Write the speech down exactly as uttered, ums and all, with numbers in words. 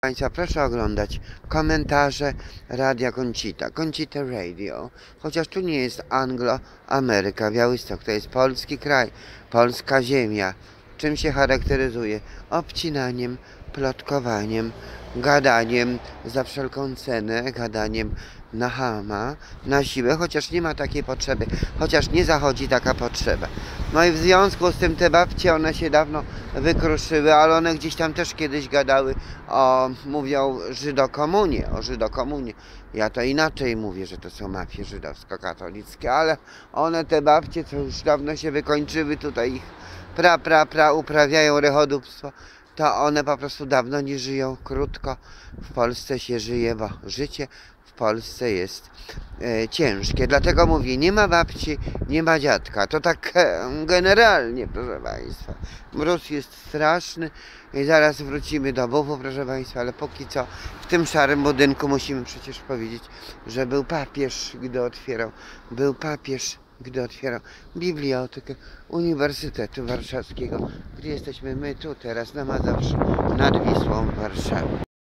Państwa, proszę oglądać komentarze Radia Conchita, Conchita Radio, chociaż tu nie jest Anglo-Ameryka, Białystok to jest polski kraj, polska ziemia. Czym się charakteryzuje? Obcinaniem, plotkowaniem, gadaniem za wszelką cenę, gadaniem na chama, na siłę, chociaż nie ma takiej potrzeby, chociaż nie zachodzi taka potrzeba. No i w związku z tym te babcie, one się dawno wykruszyły, ale one gdzieś tam też kiedyś gadały o, mówią żydokomunie, o żydokomunie. Ja to inaczej mówię, że to są mafie żydowsko-katolickie, ale one, te babcie, co już dawno się wykończyły, tutaj ich pra, pra, pra uprawiają rechodóbstwo, to one po prostu dawno nie żyją, krótko. W Polsce się żyje, bo życie w Polsce jest e, ciężkie. Dlatego mówię, nie ma babci, nie ma dziadka. To tak e, generalnie, proszę Państwa. Mróz jest straszny i zaraz wrócimy do bufu, proszę Państwa, ale póki co w tym szarym budynku musimy przecież powiedzieć, że był papież, gdy otwierał. Był papież, gdy otwierał bibliotekę Uniwersytetu Warszawskiego, gdzie jesteśmy my tu teraz na Mazowszu nad Wisłą w Warszawie.